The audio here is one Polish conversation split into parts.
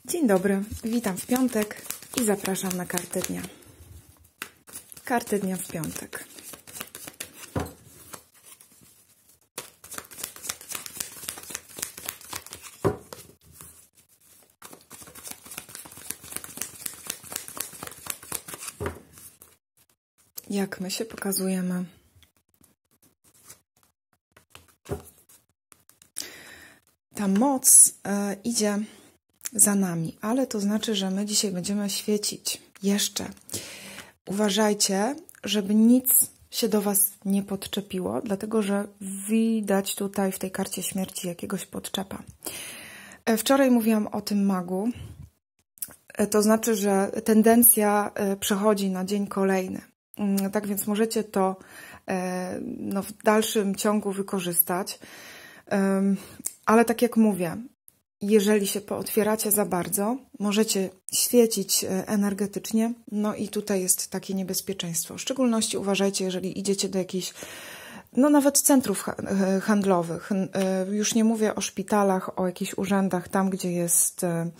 Dzień dobry, witam w piątek i zapraszam na kartę dnia. Karty dnia w piątek. Jak my się pokazujemy? Ta moc idzie za nami, ale to znaczy, że my dzisiaj będziemy świecić jeszcze. Uważajcie, żeby nic się do Was nie podczepiło, dlatego że widać tutaj w tej karcie śmierci jakiegoś podczepa. Wczoraj mówiłam o tym magu, to znaczy, że tendencja przechodzi na dzień kolejny. Tak więc możecie to w dalszym ciągu wykorzystać, ale tak jak mówię, jeżeli się pootwieracie za bardzo, możecie świecić energetycznie, no i tutaj jest takie niebezpieczeństwo. W szczególności uważajcie, jeżeli idziecie do jakichś, nawet centrów handlowych. Już nie mówię o szpitalach, o jakichś urzędach, tam gdzie jest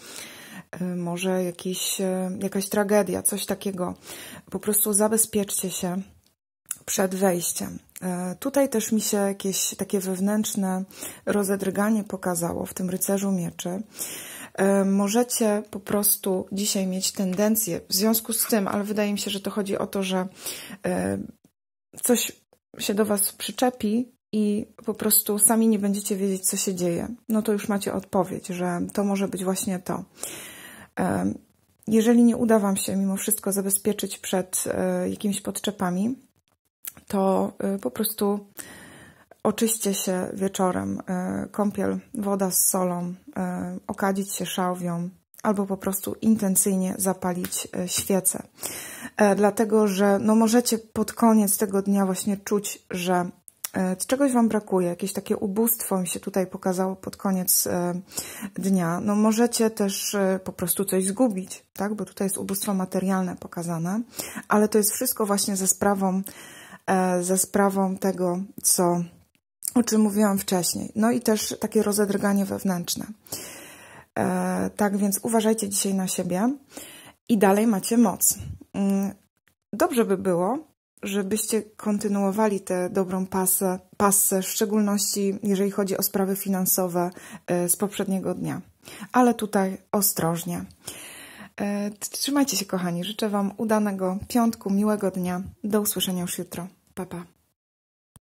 może jakaś tragedia, coś takiego. Po prostu zabezpieczcie się przed wejściem. Tutaj też mi się jakieś takie wewnętrzne rozedrganie pokazało w tym rycerzu mieczy. Możecie po prostu dzisiaj mieć tendencję w związku z tym, ale wydaje mi się, że to chodzi o to, że coś się do Was przyczepi i po prostu sami nie będziecie wiedzieć, co się dzieje. No to już macie odpowiedź, że to może być właśnie to. Jeżeli nie uda Wam się mimo wszystko zabezpieczyć przed jakimiś podczepami, to po prostu oczyście się wieczorem, kąpiel, woda z solą, okadzić się szałwią albo po prostu intencyjnie zapalić świecę. Dlatego, że możecie pod koniec tego dnia właśnie czuć, że czegoś Wam brakuje, jakieś takie ubóstwo mi się tutaj pokazało pod koniec dnia. Możecie też po prostu coś zgubić, tak? Bo tutaj jest ubóstwo materialne pokazane, ale to jest wszystko właśnie ze sprawą tego, o czym mówiłam wcześniej. No i też takie rozedrganie wewnętrzne. Tak więc uważajcie dzisiaj na siebie i dalej macie moc. Dobrze by było, żebyście kontynuowali tę dobrą passę, w szczególności jeżeli chodzi o sprawy finansowe z poprzedniego dnia. Ale tutaj ostrożnie. Trzymajcie się, kochani. Życzę Wam udanego piątku, miłego dnia. Do usłyszenia już jutro. Pa, pa.